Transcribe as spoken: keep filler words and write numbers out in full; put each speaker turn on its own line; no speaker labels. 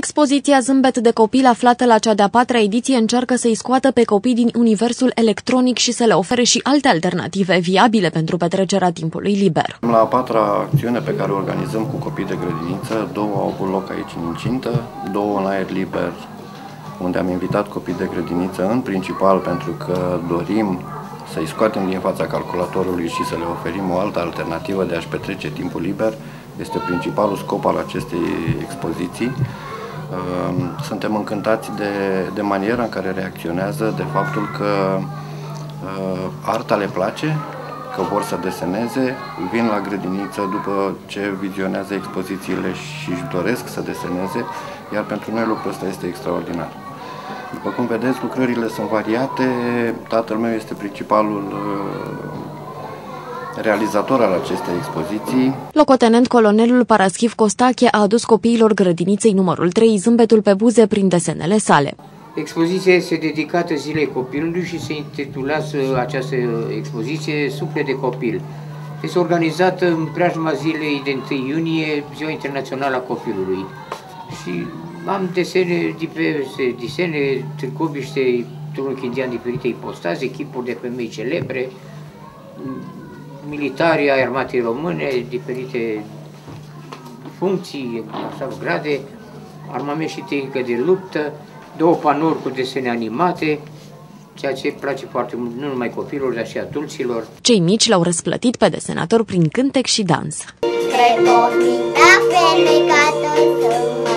Expoziția Zâmbet de copil, aflată la cea de-a patra ediție, încearcă să-i scoată pe copii din universul electronic și să le ofere și alte alternative viabile pentru petrecerea timpului liber.
La a patra acțiune pe care o organizăm cu copii de grădiniță, două au avut loc aici în incintă, două în aer liber, unde am invitat copii de grădiniță în principal pentru că dorim să-i scoatem din fața calculatorului și să le oferim o altă alternativă de a-și petrece timpul liber. Este principalul scop al acestei expoziții. Suntem încântați de, de maniera în care reacționează, de faptul că uh, arta le place, că vor să deseneze, vin la grădiniță după ce vizionează expozițiile și își doresc să deseneze, iar pentru noi lucrul ăsta este extraordinar. După cum vedeți, lucrările sunt variate, tatăl meu este principalul uh, realizator al acestei expoziții.
Locotenent colonelul Paraschiv Costache a adus copiilor grădiniței numărul trei zâmbetul pe buze prin desenele sale.
Expoziția este dedicată Zilei Copilului și se intitulează această expoziție Suflet de Copil. Este organizată în preajma zilei de întâi iunie, Ziua Internațională a Copilului. Și am desene, diverse desene, târcobiște, turnul indian diferite ipostaze, echipuri de femei celebre, militari ai armatei române, diferite funcții, așa, grade, armament și tehnică de luptă, două panouri cu desene animate, ceea ce place foarte mult nu numai copilor, dar și adulților.
Cei mici l-au răsplătit pe desenator prin cântec și dans.
Cred că o fi la fel ca toți.